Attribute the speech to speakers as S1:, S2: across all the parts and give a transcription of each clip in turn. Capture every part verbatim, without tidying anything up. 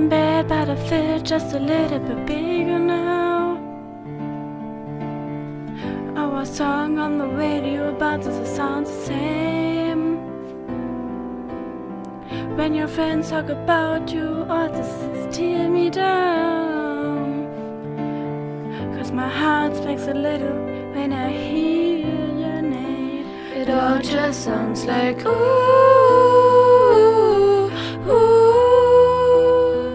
S1: same bed, but I feel just a little bit bigger now. Our song on the radio, but does it sound the same? When your friends talk about you, all this is tear me down. Cause my heart breaks a little when I hear your name. It all just sounds like ooh, ooh.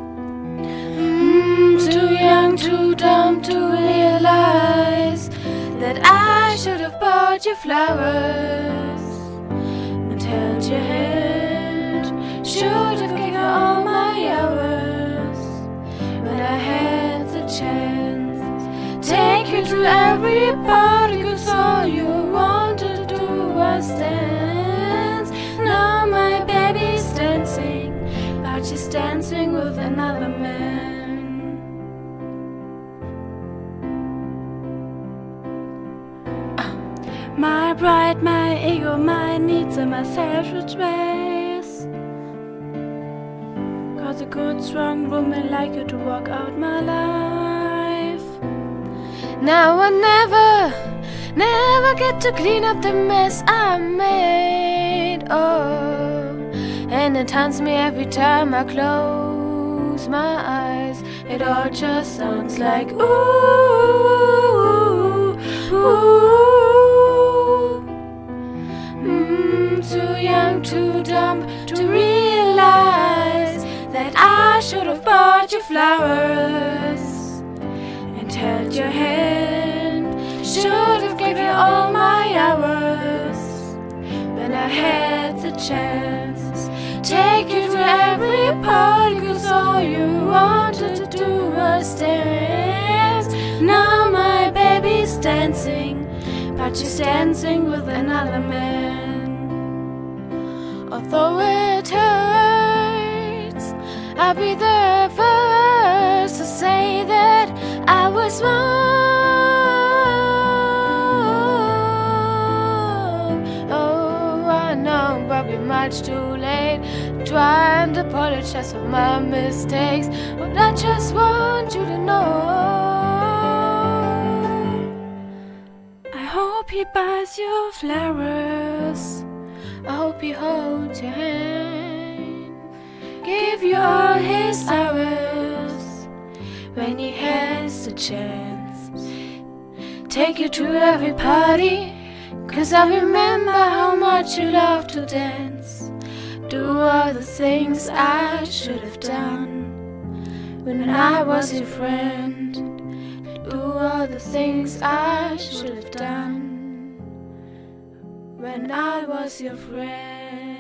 S1: Mm, too young, too dumb to realize that I should have bought you flowers and held your hand. Should have given all my hours when I had the chance. Take you to every party, cause all you wanted to do was dance. Now my baby's dancing, but she's dancing with another man. My pride, my ego, my needs and my self-retrace. Cause a good strong woman like you to walk out my life. Now I never, never get to clean up the mess I made. Oh, and it haunts me every time I close my eyes. It all just sounds like ooh, ooh. Too young, too dumb to realize that I should have bought you flowers and held your hand. Should have gave you all my hours when I had the chance. Take you to every party, cause all you wanted to do was dance. Now my baby's dancing, but she's dancing with another man. Although it hurts, I'll be the first to say that I was wrong. Oh, I know, probably much too late, trying to apologize for my mistakes, but I just want you to know. I hope he buys you flowers. I hope he holds your hand, give you all his hours when he has the chance. Take you to every party, cause I remember how much you love to dance. Do all the things I should have done when I was your friend. Do all the things I should have done when I was your friend.